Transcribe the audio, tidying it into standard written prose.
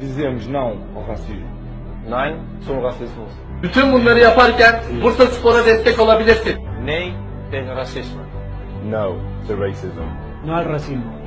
Dizemos não ao racismo. Nein zum Rassismus. Bütün bunları yaparken Bursa Spor'a destek olabilirsin. Nei tegen racisme. No to racism. No al racismo.